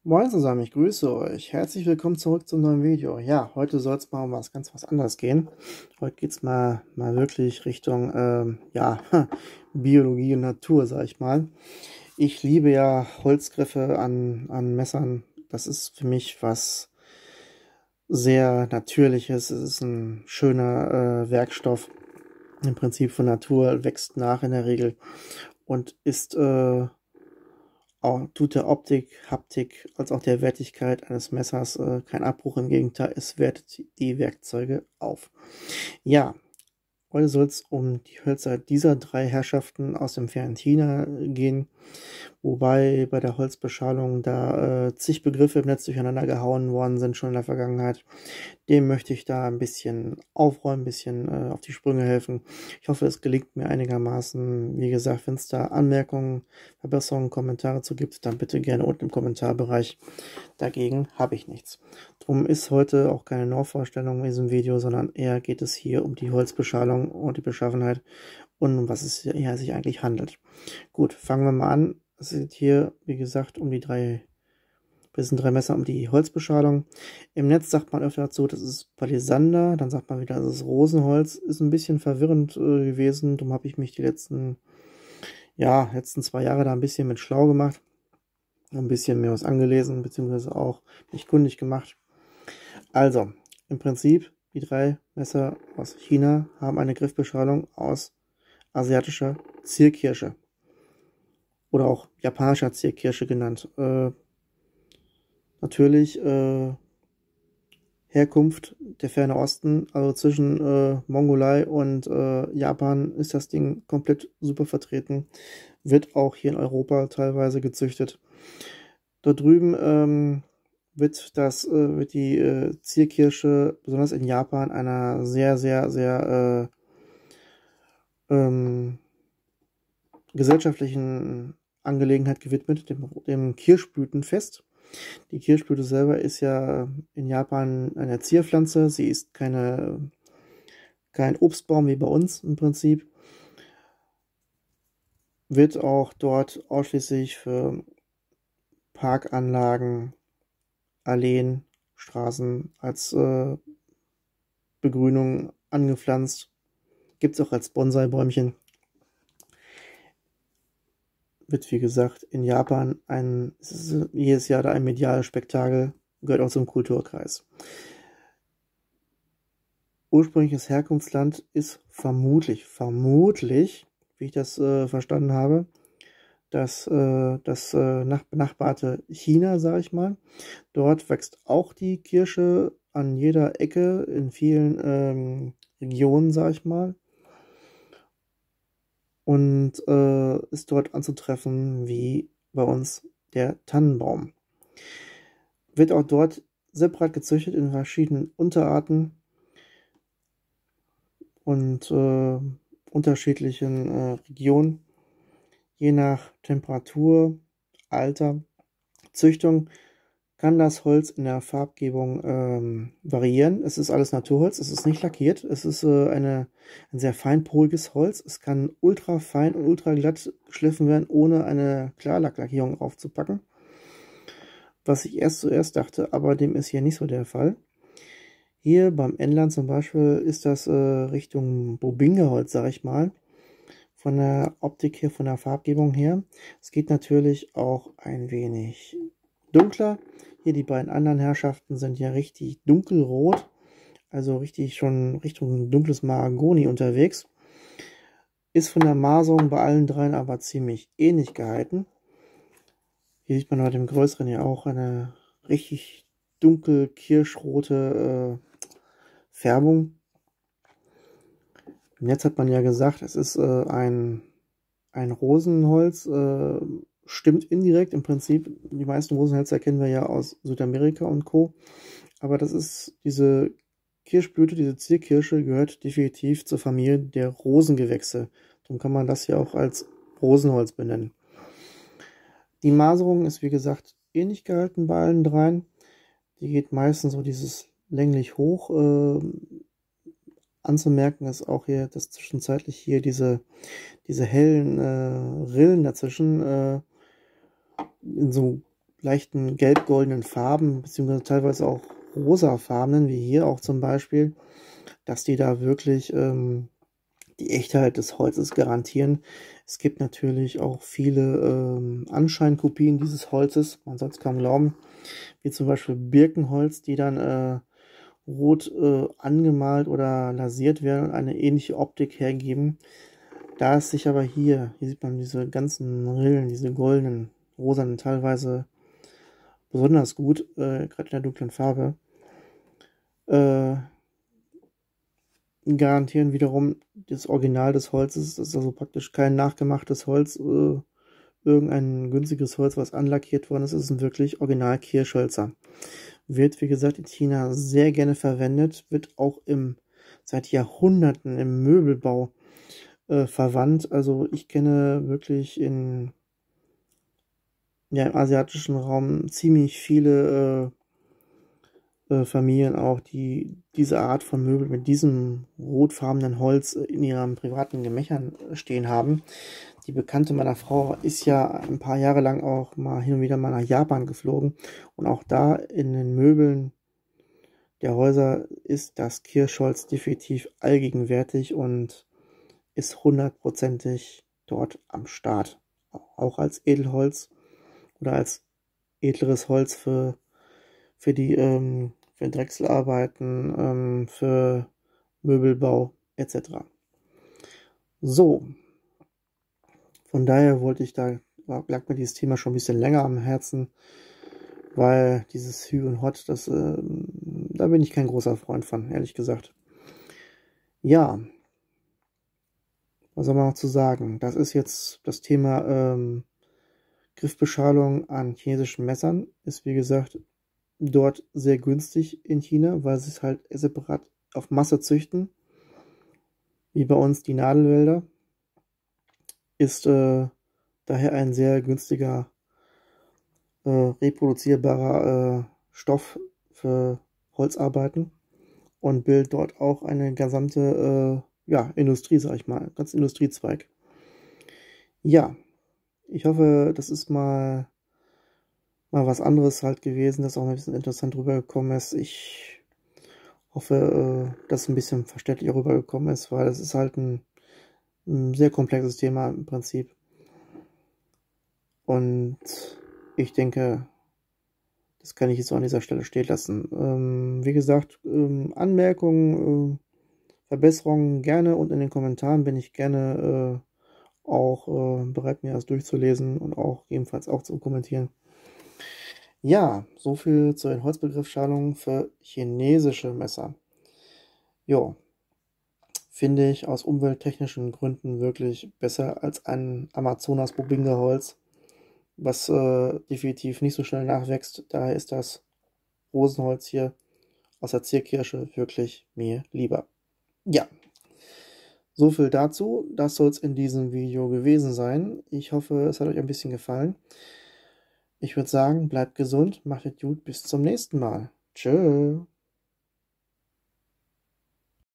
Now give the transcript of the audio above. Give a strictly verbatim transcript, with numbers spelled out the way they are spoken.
Moin zusammen, ich grüße euch. Herzlich willkommen zurück zum neuen Video. Ja, heute soll es mal um was ganz was anderes gehen. Heute geht es mal, mal wirklich Richtung ähm, ja, Biologie und Natur, sag ich mal. Ich liebe ja Holzgriffe an, an Messern. Das ist für mich was sehr Natürliches. Es ist ein schöner äh, Werkstoff. Im Prinzip von Natur, wächst nach in der Regel und ist äh, auch, tut der Optik, Haptik als auch der Wertigkeit eines Messers äh, kein Abbruch. Im Gegenteil, es wertet die Werkzeuge auf. Ja, heute soll es um die Hölzer dieser drei Herrschaften aus dem fernen China gehen, wobei bei der Holzbeschalung da äh, zig Begriffe im Netz durcheinander gehauen worden sind, schon in der Vergangenheit. Dem möchte ich da ein bisschen aufräumen, ein bisschen äh, auf die Sprünge helfen. Ich hoffe, es gelingt mir einigermaßen. Wie gesagt, wenn es da Anmerkungen, Verbesserungen, Kommentare zu gibt, dann bitte gerne unten im Kommentarbereich. Dagegen habe ich nichts. Drum ist heute auch keine Neuvorstellung in diesem Video, sondern eher geht es hier um die Holzbeschalung und die Beschaffenheit und um was es hier sich eigentlich handelt. Gut, fangen wir mal an. Es geht hier, wie gesagt, um die drei Das sind drei Messer um die Holzbeschalung. Im Netz sagt man öfter dazu, das ist Palisander. Dann sagt man wieder, das ist Rosenholz. Ist ein bisschen verwirrend äh, gewesen. Darum habe ich mich die letzten, ja, letzten zwei Jahre da ein bisschen mit schlau gemacht. Ein bisschen mehr was angelesen, beziehungsweise auch mich kundig gemacht. Also, im Prinzip, die drei Messer aus China haben eine Griffbeschalung aus asiatischer Zierkirsche. Oder auch japanischer Zierkirsche genannt. Äh, Natürlich äh, Herkunft der Ferne Osten, also zwischen äh, Mongolei und äh, Japan ist das Ding komplett super vertreten. Wird auch hier in Europa teilweise gezüchtet. Dort drüben ähm, wird, das, äh, wird die äh, Zierkirsche, besonders in Japan, einer sehr, sehr, sehr äh, ähm, gesellschaftlichen Angelegenheit gewidmet, dem, dem Kirschblütenfest. Die Kirschblüte selber ist ja in Japan eine Zierpflanze. Sie ist keine, kein Obstbaum wie bei uns im Prinzip. Wird auch dort ausschließlich für Parkanlagen, Alleen, Straßen als äh, Begrünung angepflanzt. Gibt es auch als Bonsai-Bäumchen. Wird, wie gesagt, in Japan ein, es ist jedes Jahr da ein mediales Spektakel, gehört auch zum Kulturkreis. Ursprüngliches Herkunftsland ist vermutlich, vermutlich, wie ich das äh, verstanden habe, das, äh, das äh, nach, benachbarte China, sage ich mal. Dort wächst auch die Kirsche an jeder Ecke in vielen ähm, Regionen, sage ich mal. Und äh, ist dort anzutreffen wie bei uns der Tannenbaum. Wird auch dort separat gezüchtet in verschiedenen Unterarten und äh, unterschiedlichen äh, Regionen, je nach Temperatur, Alter, Züchtung kann das Holz in der Farbgebung ähm, variieren. Es ist alles Naturholz, es ist nicht lackiert, es ist äh, eine, ein sehr feinporiges Holz. Es kann ultra fein und ultra glatt geschliffen werden, ohne eine Klarlacklackierung aufzupacken. Was ich erst zuerst dachte, aber dem ist hier nicht so der Fall. Hier beim Endland zum Beispiel ist das äh, Richtung Bobinga-Holz, sag ich mal. Von der Optik her, von der Farbgebung her. Es geht natürlich auch ein wenig dunkler. Hier die beiden anderen Herrschaften sind ja richtig dunkelrot, also richtig schon Richtung dunkles Mahagoni unterwegs. Ist von der Maserung bei allen dreien aber ziemlich ähnlich gehalten. Hier sieht man bei dem größeren ja auch eine richtig dunkel kirschrote äh, Färbung. Im Netz hat man ja gesagt, es ist äh, ein, ein Rosenholz, äh, stimmt indirekt im Prinzip. Die meisten Rosenhölzer kennen wir ja aus Südamerika und Co. Aber das ist diese Kirschblüte, diese Zierkirsche gehört definitiv zur Familie der Rosengewächse. Darum kann man das hier auch als Rosenholz benennen. Die Maserung ist wie gesagt ähnlich gehalten bei allen dreien. Die geht meistens so dieses länglich hoch. Äh, anzumerken ist auch hier, dass zwischenzeitlich hier diese, diese hellen äh, Rillen dazwischen äh, in so leichten gelb-goldenen Farben, beziehungsweise teilweise auch rosafarbenen, wie hier auch zum Beispiel, dass die da wirklich ähm, die Echtheit des Holzes garantieren. Es gibt natürlich auch viele ähm, Anscheinkopien dieses Holzes, man soll es kaum glauben, wie zum Beispiel Birkenholz, die dann äh, rot äh, angemalt oder lasiert werden und eine ähnliche Optik hergeben. Da es sich aber hier, hier sieht man diese ganzen Rillen, diese goldenen, rosanen, teilweise besonders gut, äh, gerade in der dunklen Farbe, äh, garantieren wiederum das Original des Holzes. Das ist also praktisch kein nachgemachtes Holz, äh, irgendein günstiges Holz, was anlackiert worden ist. Es ist ein wirklich Original Kirschhölzer. Wird, wie gesagt, in China sehr gerne verwendet, wird auch im, seit Jahrhunderten im Möbelbau äh, verwandt. Also ich kenne wirklich in, ja, im asiatischen Raum ziemlich viele äh, äh, Familien auch, die diese Art von Möbel mit diesem rotfarbenen Holz in ihren privaten Gemächern stehen haben. Die Bekannte meiner Frau ist ja ein paar Jahre lang auch mal hin und wieder mal nach Japan geflogen. Und auch da in den Möbeln der Häuser ist das Kirschholz definitiv allgegenwärtig und ist hundertprozentig dort am Start. Auch als Edelholz oder als edleres Holz für, für die ähm, für Drechselarbeiten, ähm, für Möbelbau et cetera. So, von daher wollte ich da, lag mir dieses Thema schon ein bisschen länger am Herzen, weil dieses Hü und Hot, das, äh, da bin ich kein großer Freund von, ehrlich gesagt. Ja, was soll man noch zu sagen? Das ist jetzt das Thema ähm, Griffbeschalung an chinesischen Messern. Ist wie gesagt dort sehr günstig in China, weil sie es halt separat auf Masse züchten. Wie bei uns die Nadelwälder. Ist äh, daher ein sehr günstiger, äh, reproduzierbarer äh, Stoff für Holzarbeiten und bildet dort auch eine gesamte äh, ja, Industrie, sag ich mal, ganz Industriezweig. Ja, ich hoffe, das ist mal, mal was anderes halt gewesen, das auch ein bisschen interessant rübergekommen ist. Ich hoffe, äh, dass es ein bisschen verständlicher rübergekommen ist, weil es ist halt ein, ein sehr komplexes Thema im Prinzip. Und ich denke, das kann ich jetzt auch an dieser Stelle stehen lassen. Ähm, wie gesagt, ähm, Anmerkungen, äh, Verbesserungen gerne und in den Kommentaren bin ich gerne äh, auch äh, bereit, mir das durchzulesen und auch ebenfalls auch zu kommentieren. Ja, so viel zu den Holzbegriffsschalungen für chinesische Messer. Jo, finde ich aus umwelttechnischen Gründen wirklich besser als ein Amazonas Bubinga Holz, was äh, definitiv nicht so schnell nachwächst. Daher ist das Rosenholz hier aus der Zierkirsche wirklich mir lieber. Ja, so viel dazu. Das soll es in diesem Video gewesen sein. Ich hoffe, es hat euch ein bisschen gefallen. Ich würde sagen, bleibt gesund, macht es gut, bis zum nächsten Mal. Tschö.